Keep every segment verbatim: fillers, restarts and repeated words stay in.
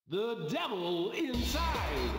The devil inside.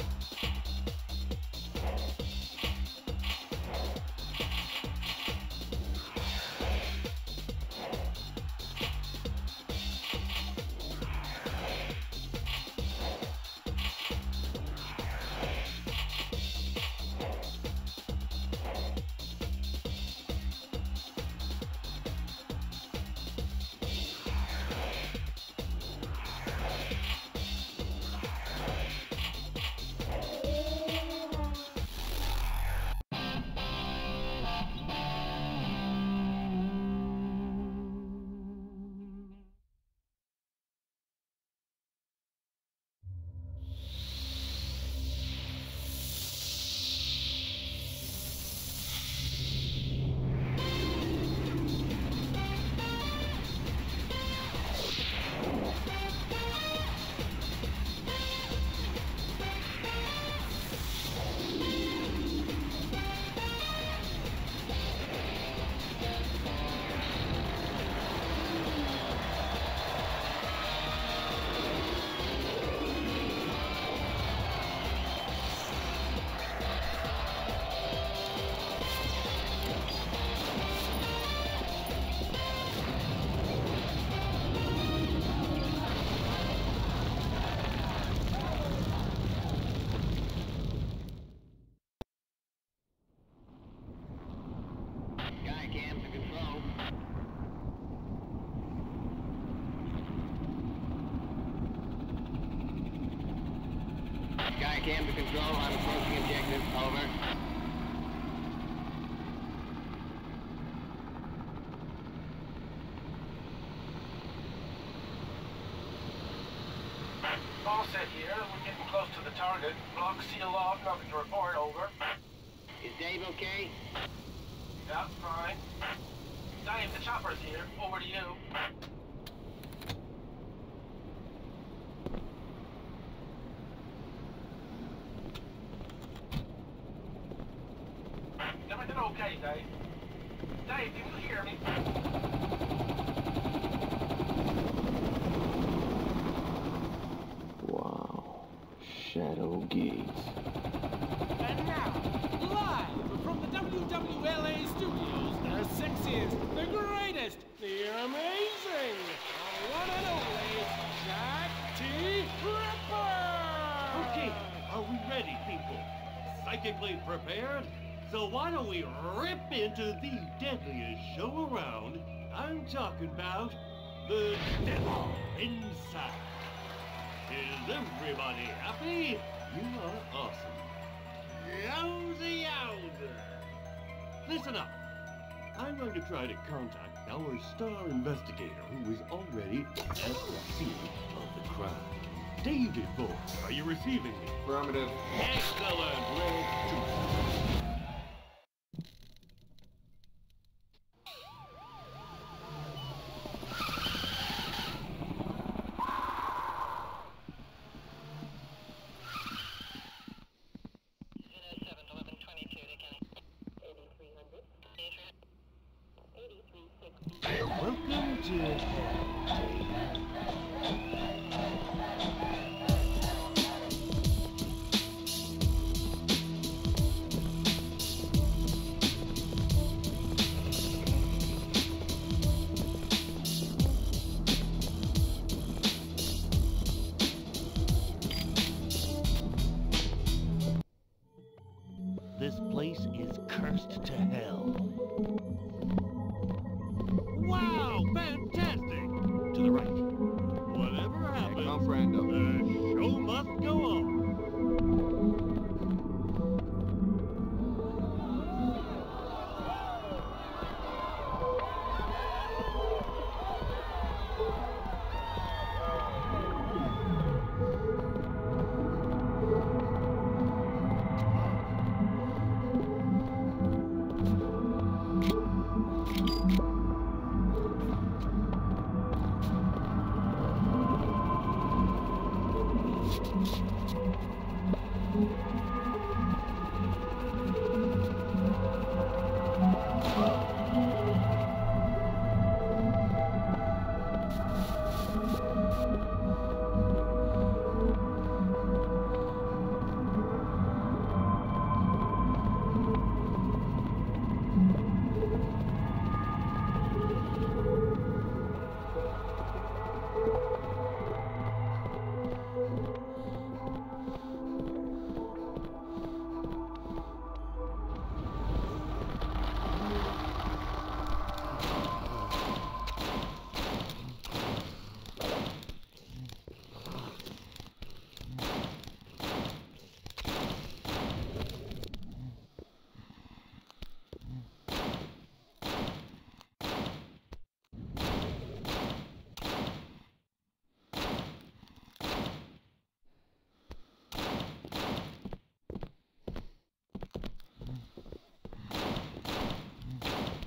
Cam to control, I'm approaching objective, over. All set here, we're getting close to the target. Block sealed off, nothing to report, over. Is Dave okay? Yeah, fine. Dave, the chopper's here, over to you. Everything okay, Dave? Dave, can you hear me? Wow. Shadow Gates. And now, live from the W W L A studios, the sexiest, the greatest, the amazing, the one and only Jack T. Ripper! Okay, are we ready, people? Psychically prepared? So why don't we rip into the deadliest show around? I'm talking about the devil inside. Is everybody happy? You are awesome. Yowza yowza! Listen up. I'm going to try to contact our star investigator who is already at the scene of the crime. David Boy, are you receiving me? Affirmative. Excellent. Let's do it. Welcome to hell, This place is cursed to hell. Wow, fantastic! To the right. Whatever happens, Comprendo. the show must go on.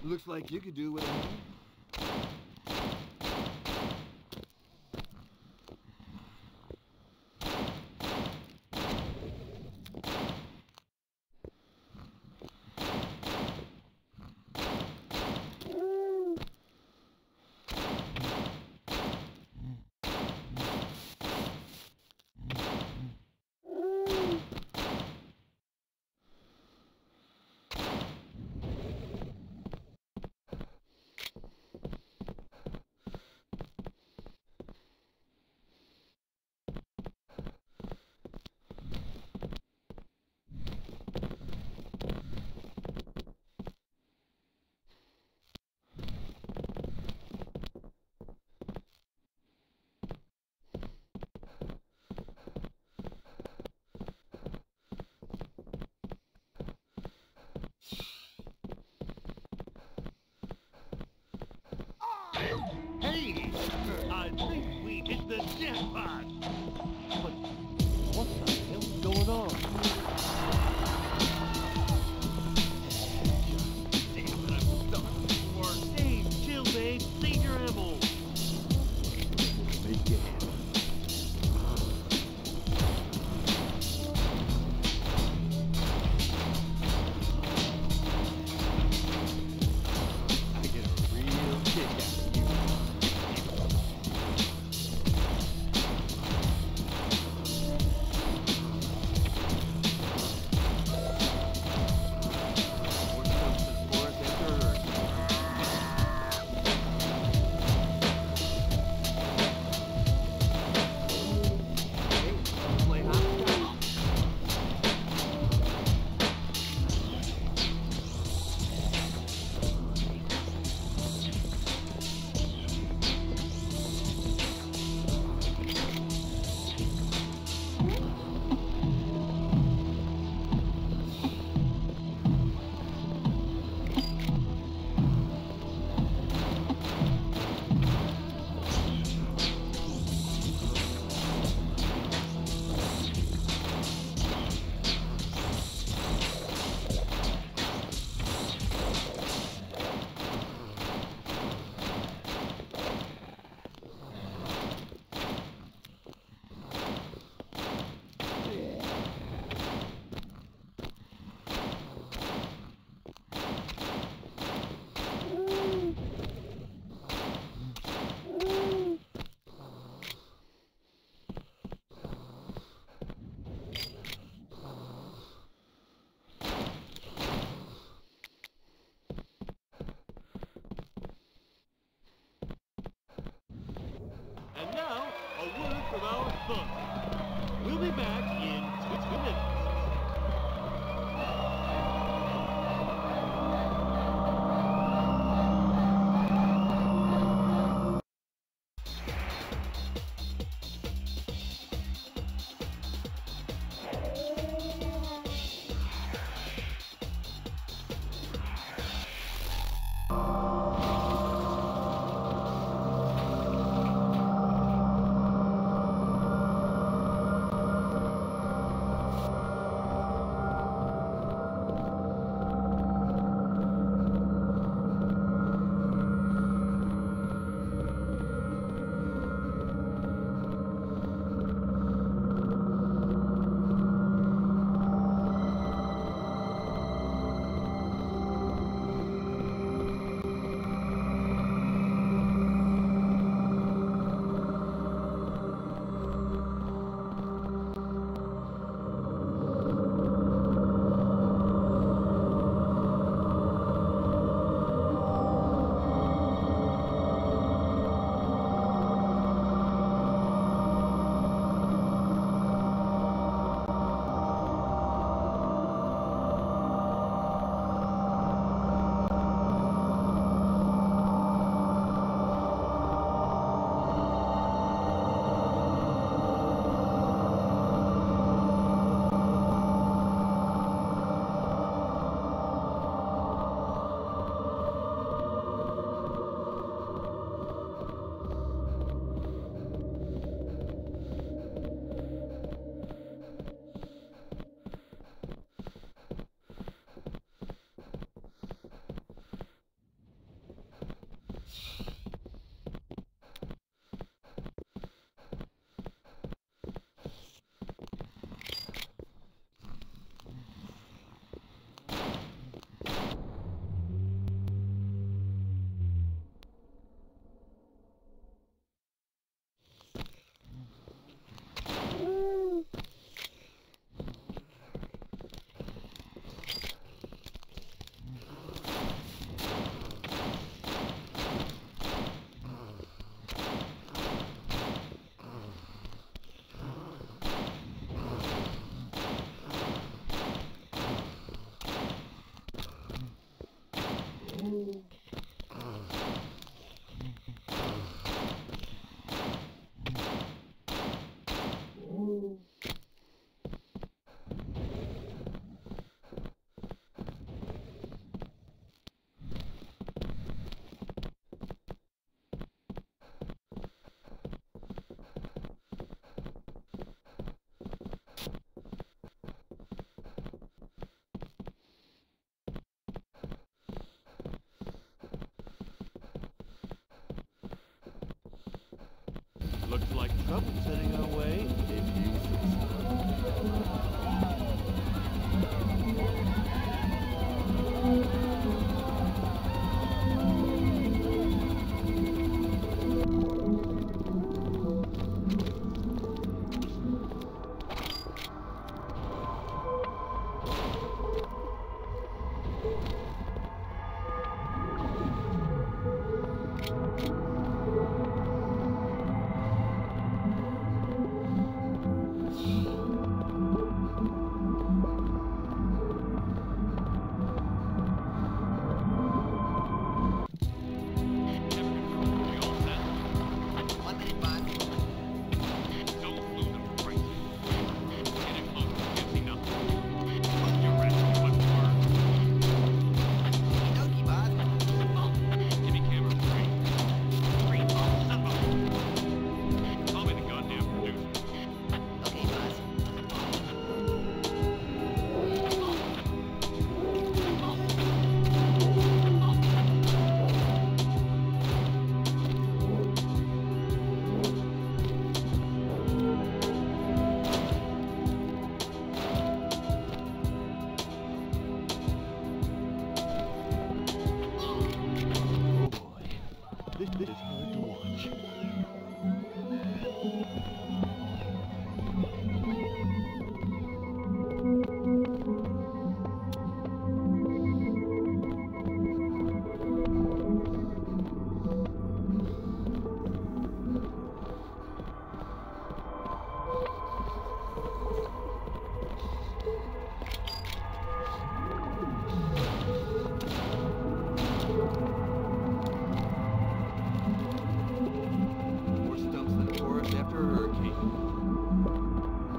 Looks like you could do with it. Hey! I think we hit the jackpot! But what the hell is going on? Damn it, I'm stuck for Dave, chill, babe, save your ammo! Make it. I get a real kick out of you. More substance for us after Earth. Hey, play hopscotch. And now, a word from our sponsor. We'll be back in two minutes. Looks like trouble's heading our way, if you say One minute, boss. Don't lose them, Frank. Get it close. Can't see nothing. You're ready. One more. Okie boss. Give me camera three. Three. Oh, son of a... Call me the goddamn producer. Okay, boss. Oh boy, this, this is hard to watch. More stumps than a forest after a hurricane.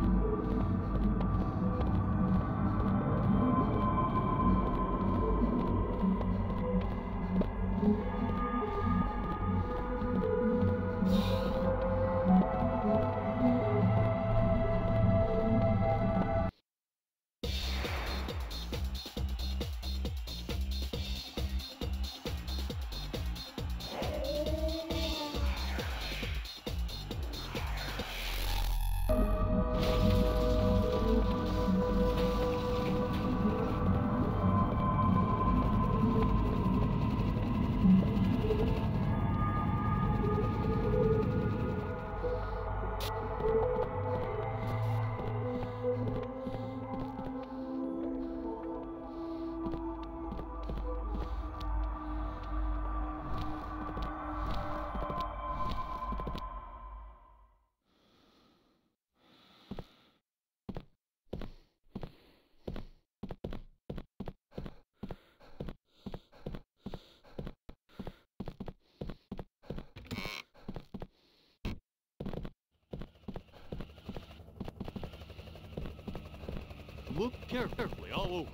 Look carefully all over.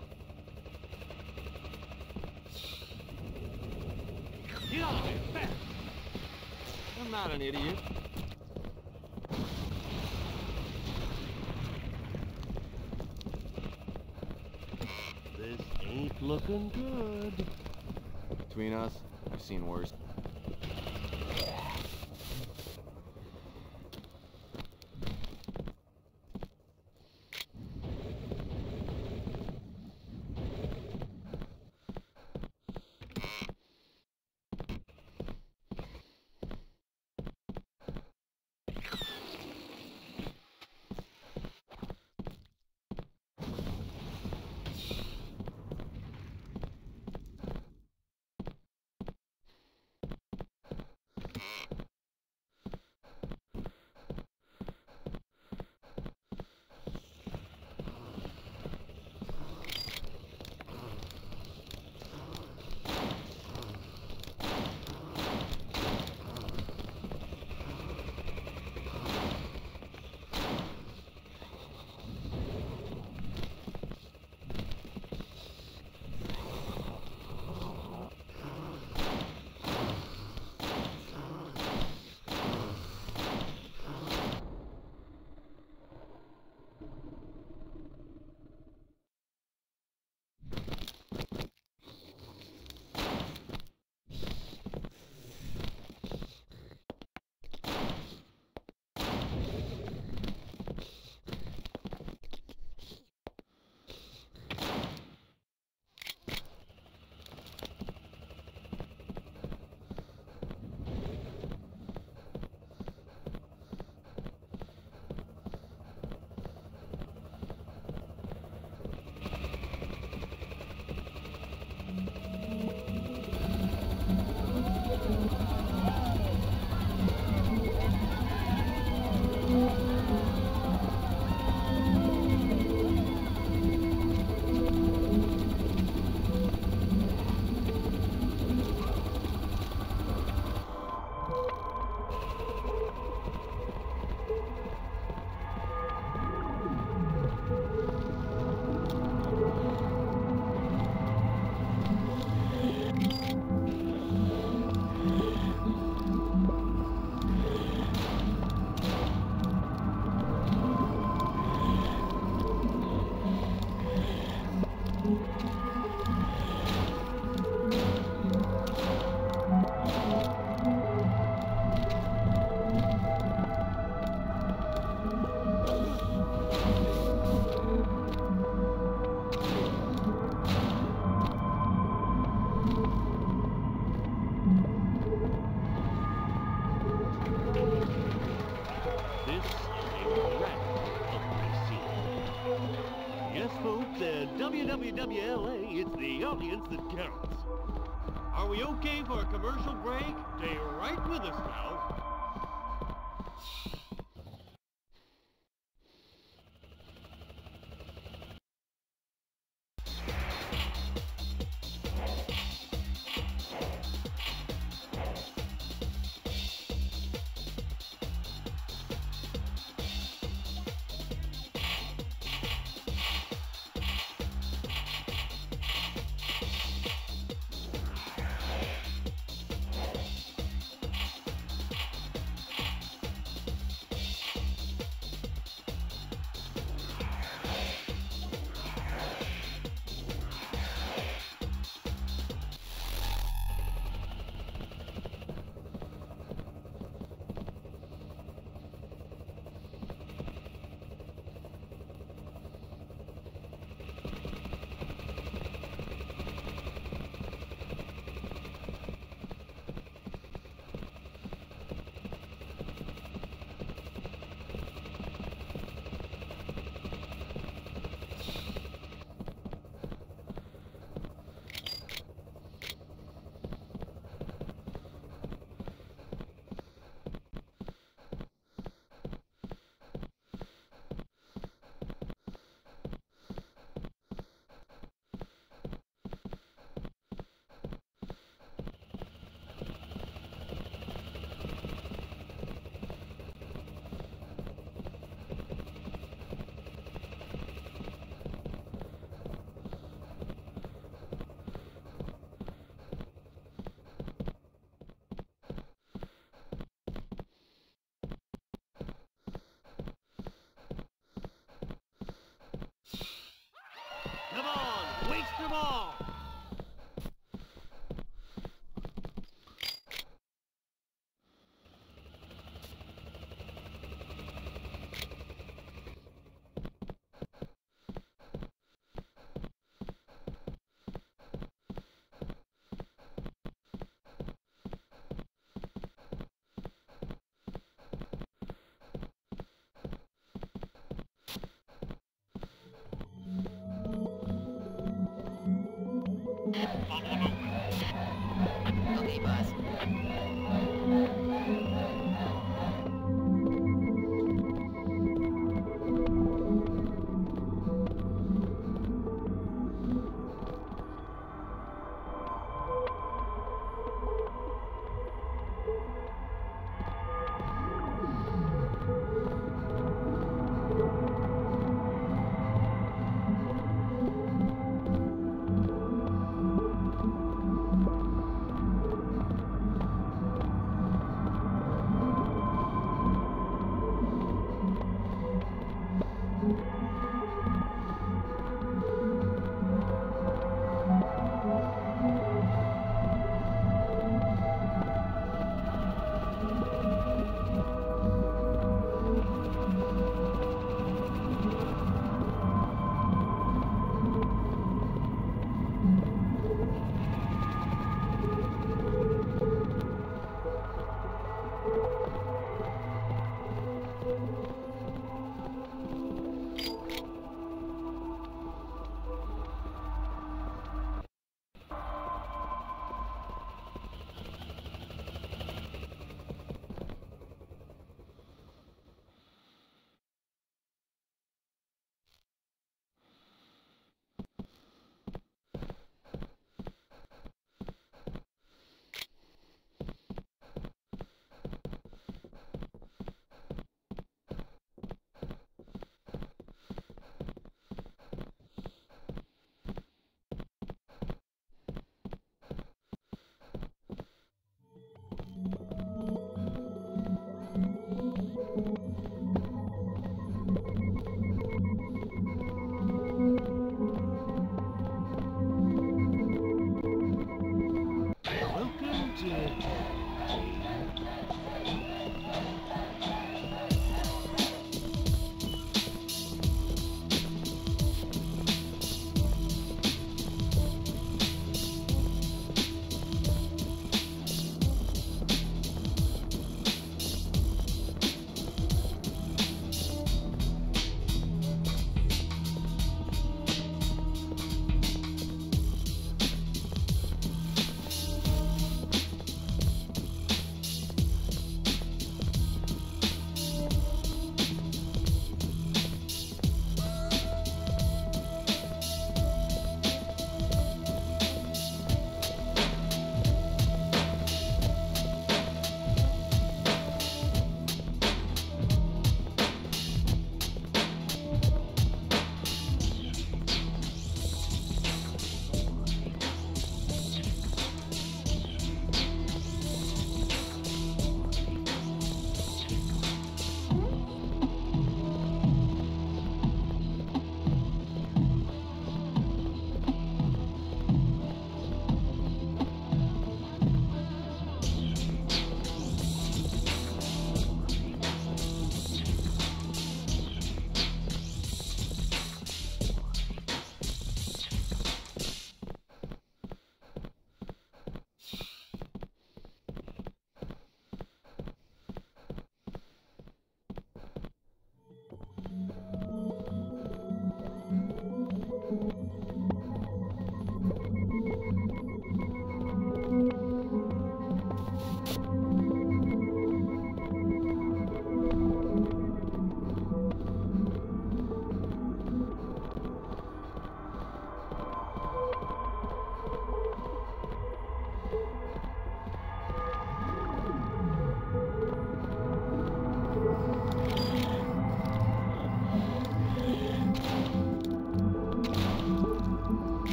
Get out of there, fast! I'm not an idiot. This ain't looking good. Between us, I've seen worse. W L A, it's the audience that counts. Are we okay for a commercial break? Stay right with us now. Come on, waste them all! Follow them open. Okay, boss.